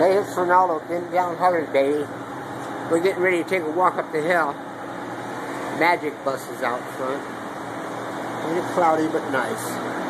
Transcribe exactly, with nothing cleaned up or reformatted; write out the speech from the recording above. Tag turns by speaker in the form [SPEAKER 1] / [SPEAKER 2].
[SPEAKER 1] Hey, it's Ronaldo, getting down hard, baby. We're getting ready to take a walk up the hill. Magic bus is out front. A little cloudy, but nice.